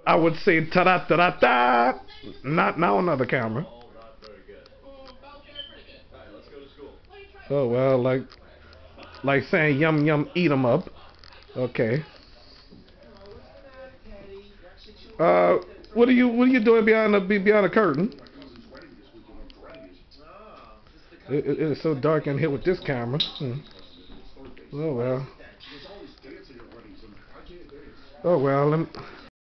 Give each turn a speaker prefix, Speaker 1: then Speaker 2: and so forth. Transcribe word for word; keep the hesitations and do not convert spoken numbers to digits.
Speaker 1: I would say ta da ta da da. Not now another camera. Oh well, like like saying yum yum eat 'em up. Okay. Uh, what are you what are you doing behind the behind the curtain? It, it, it's so dark in here with this camera. Hmm. Oh well. Oh well. Let me,